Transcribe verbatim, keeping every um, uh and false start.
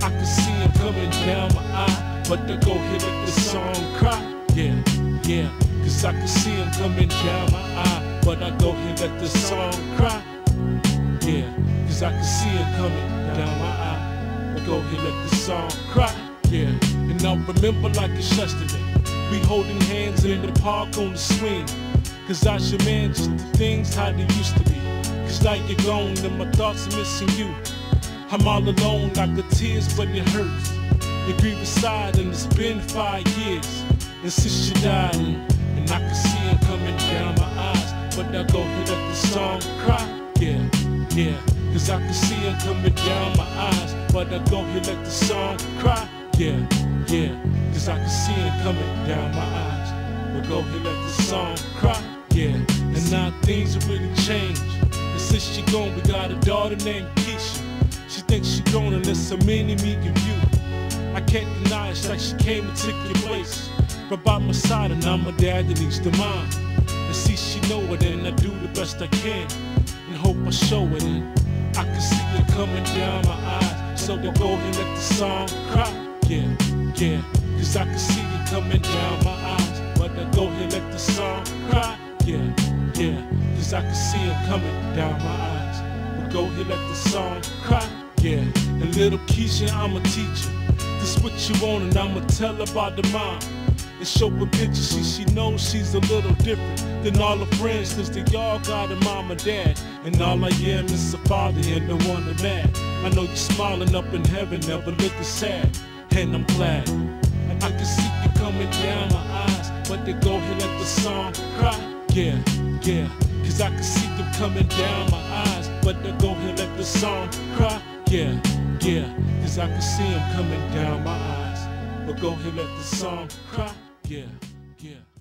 I can see him coming down my eye, but I go here let the song cry. Yeah, yeah, cause I can see him coming down my eye, but I go here let the song cry. Yeah, cause I can see him coming down my eye, but go here let the song cry. Yeah, and I remember like it's yesterday, we holding hands in the park on the swing. Cause I your man, just the things how they used to be. Cause now you're gone and my thoughts are missing you. I'm all alone, I got tears but it hurts. You grieve aside and it's been five years and since you died, and, and I can see him coming down my eyes, but I go here let the song cry. Yeah, yeah, cause I can see him coming down my eyes, but I go here let the song cry. Yeah, yeah, cause I can see him coming down my eyes, but go here let the song cry. Yeah, and now things have really changed. And since she gone, we got a daughter named Keisha. She thinks she gone and there's so many me and you. I can't deny it's like she came and took your place. But by my side and I'm a dad that needs to mind. And see she know it and I do the best I can. And hope I show it and I can see it coming down my eyes. So they go and let the song cry. Yeah, yeah, cause I can see it coming down my eyes, but I go and let the song cry. Yeah, yeah, cause I can see him coming down my eyes, but go here let the song cry. Yeah, and little Keisha, I'm a teacher. This what you want and I'ma tell her about the mom. And show her pictures, she, she knows she's a little different than all her friends, cause they all got a mom and dad. And all I am is a father and the one that mad. I know you're smiling up in heaven, never looking sad, and I'm glad. I can see you coming down my eyes, but they go here let the song cry. Yeah, yeah, cause I can see them coming down my eyes, but they go here let the song cry. Yeah, yeah, cause I can see them coming down my eyes, but go here let the song cry. Yeah, yeah.